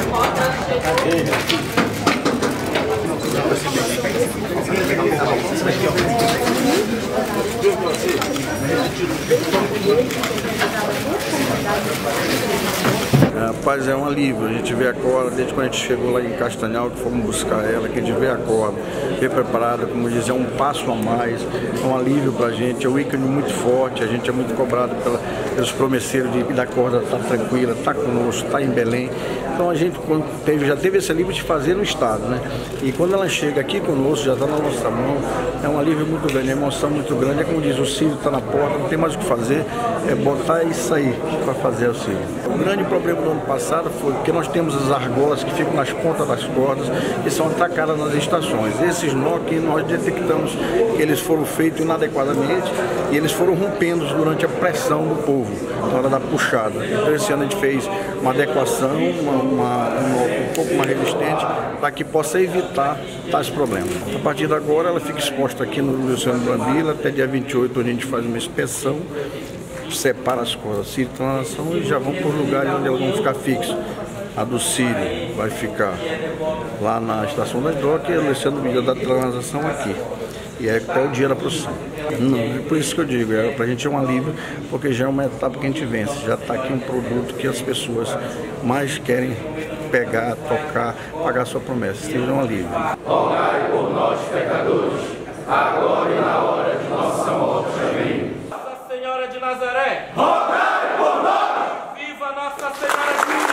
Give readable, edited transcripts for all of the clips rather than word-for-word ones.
Rapaz, é um alívio. A gente vê a corda, desde quando a gente chegou lá em Castanhal, que fomos buscar ela, que a gente vê a corda, vê preparada, como dizer, é um passo a mais, é um alívio pra gente, é um ícone muito forte, a gente é muito cobrado pelos promesseiros da corda estar tranquila, estar conosco, estar em Belém. Então a gente já teve esse alívio de fazer no estado, né? E quando ela chega aqui conosco, já está na nossa mão, é um alívio muito grande, é uma emoção muito grande. É como diz, o Círio está na porta, não tem mais o que fazer, é botar isso aí para fazer o Círio. O grande problema do ano passado foi que nós temos as argolas que ficam nas pontas das cordas, que são atacadas nas estações. Esses nó que nós detectamos que eles foram feitos inadequadamente e eles foram rompendo durante a pressão do povo, na hora da puxada. Então esse ano a gente fez uma adequação, um pouco mais resistente, para que possa evitar tais problemas. A partir de agora ela fica exposta aqui no Luciano Brambila, até dia 28 a gente faz uma inspeção, separa as cordas, Círio e transação, e já vão por lugares onde elas vão ficar fixas. A do Círio vai ficar lá na estação das docas e a Luciano Brambila da transação aqui. E é até o dia da procissão. Não, por isso que eu digo, pra gente é um alívio, porque já é uma etapa que a gente vence. Já está aqui um produto que as pessoas mais querem pegar, tocar, pagar sua promessa. Seja um alívio. Rogai por nós, pecadores, agora e na hora de nossa morte. Amém. Nossa Senhora de Nazaré, rogai por nós! Viva Nossa Senhora de Nazaré!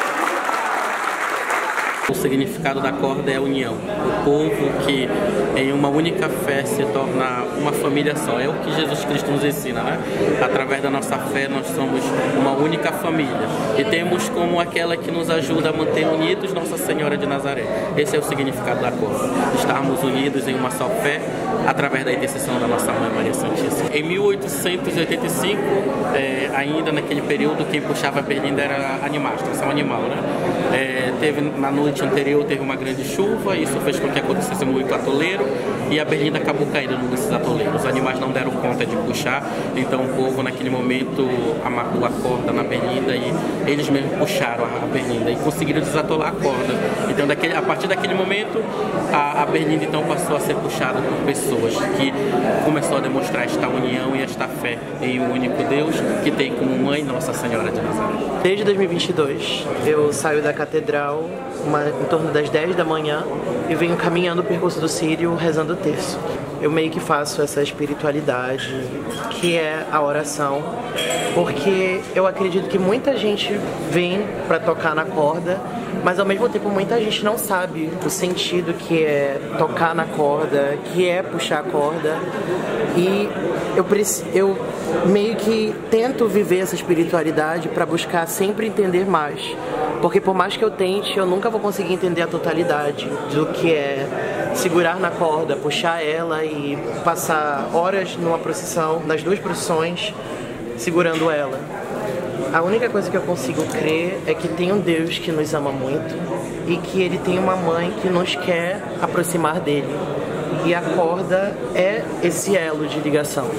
O significado da corda é a união. O povo que em uma única fé se torna uma família só. É o que Jesus Cristo nos ensina, né? Através da nossa fé nós somos uma única família. E temos como aquela que nos ajuda a manter unidos Nossa Senhora de Nazaré. Esse é o significado da corda. Estarmos unidos em uma só fé através da intercessão da nossa Mãe Maria Santíssima. Em 1885, ainda naquele período, quem puxava a berlinda era animais, tração animal, né? Teve na noite anterior teve uma grande chuva, isso fez com que acontecesse muito atoleiro e a berlinda acabou caindo num desses atoleiros. Os animais não deram conta de puxar, então o povo naquele momento amarrou a corda na berlinda e eles mesmos puxaram a berlinda e conseguiram desatolar a corda. Então a partir daquele momento a berlinda então passou a ser puxada por pessoas, que começou a demonstrar esta união e esta fé em um único Deus que tem como mãe Nossa Senhora de Nazaré. Desde 2022 eu saio da catedral em torno das 10 da manhã e venho caminhando o percurso do Círio rezando o terço. Eu meio que faço essa espiritualidade, que é a oração, porque eu acredito que muita gente vem para tocar na corda, mas ao mesmo tempo muita gente não sabe o sentido que é tocar na corda, que é puxar a corda. E eu meio que tento viver essa espiritualidade para buscar sempre entender mais. Porque por mais que eu tente, eu nunca vou conseguir entender a totalidade do que é segurar na corda, puxar ela e passar horas numa procissão, nas duas procissões, segurando ela. A única coisa que eu consigo crer é que tem um Deus que nos ama muito e que Ele tem uma mãe que nos quer aproximar dele. E a corda é esse elo de ligação.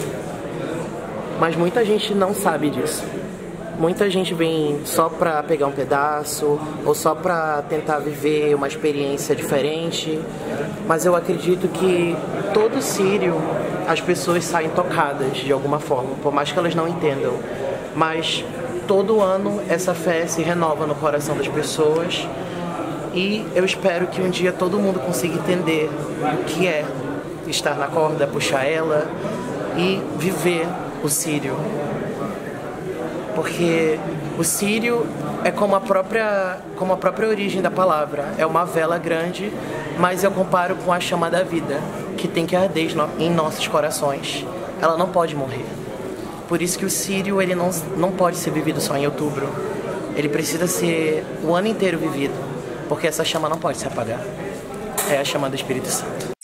Mas muita gente não sabe disso. Muita gente vem só para pegar um pedaço ou só para tentar viver uma experiência diferente. Mas eu acredito que todo Círio as pessoas saem tocadas de alguma forma, por mais que elas não entendam. Mas todo ano essa fé se renova no coração das pessoas e eu espero que um dia todo mundo consiga entender o que é estar na corda, puxar ela e viver o Círio. Porque o Círio é como a própria origem da palavra. É uma vela grande, mas eu comparo com a chama da vida, que tem que arder em nossos corações. Ela não pode morrer. Por isso que o Círio ele não pode ser vivido só em outubro. Ele precisa ser o ano inteiro vivido, porque essa chama não pode se apagar. É a chama do Espírito Santo.